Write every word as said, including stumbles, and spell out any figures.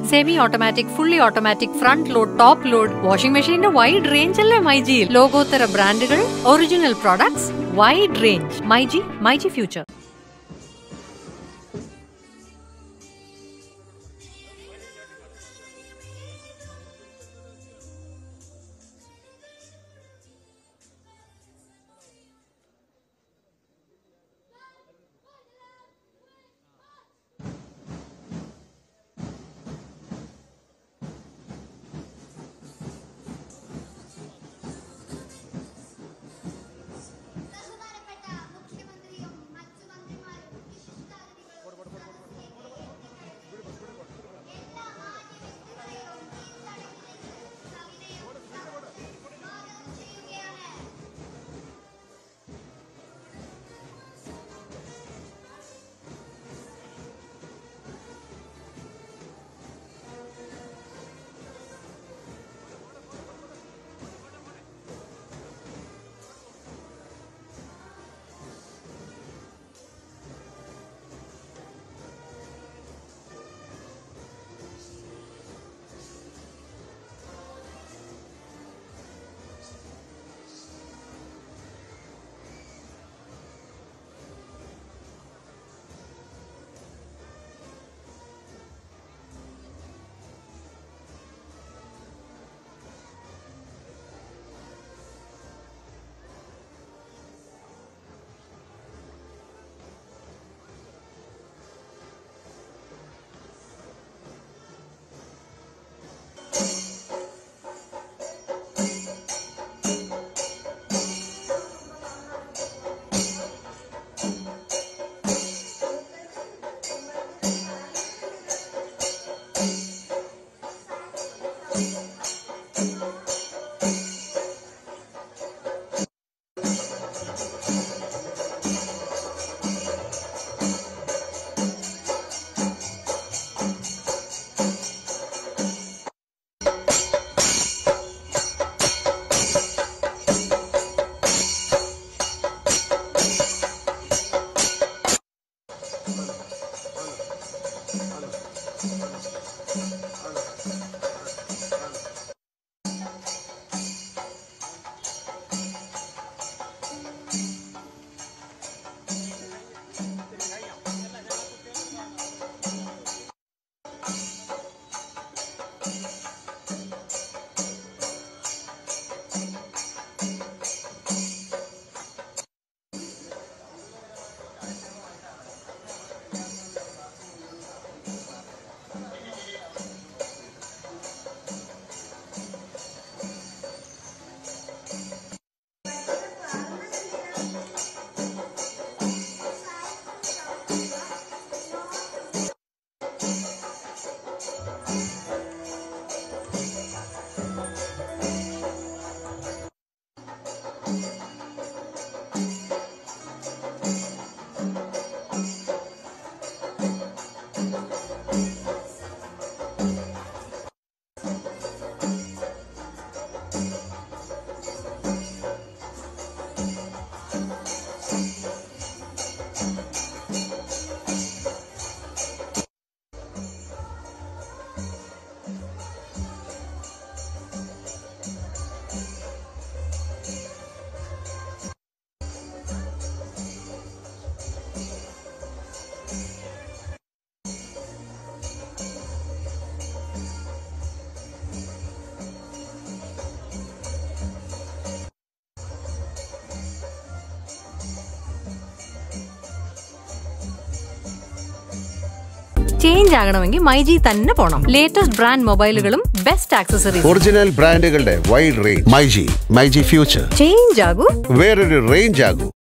Semi automatic, fully automatic, front load, top load, washing machine wide range alle MyG. Logotara brandugal, original products, wide range. MyG, MyG Future. Change ആകണമെങ്കിൽ മൈജി തന്നെ പോണം. Latest brand മൊബൈലുകളും best accessories, original ബ്രാൻഡുകളുടെ wide range. MyG, MyG future. Change ആകൂ, വേറൊരു range ആകൂ.